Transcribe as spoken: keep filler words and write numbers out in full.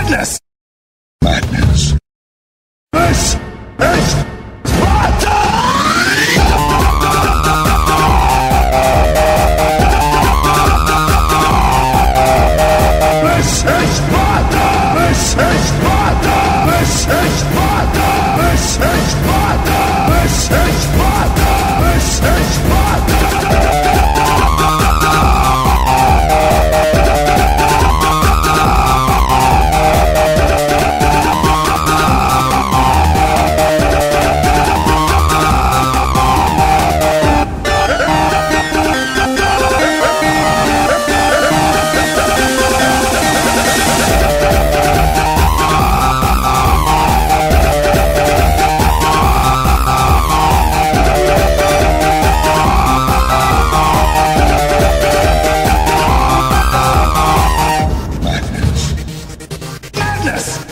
Madness! Madness. This is Sparta! This is Sparta! This is Sparta! This is Sparta! This is Sparta! This is Sparta! This is Sparta! Madness!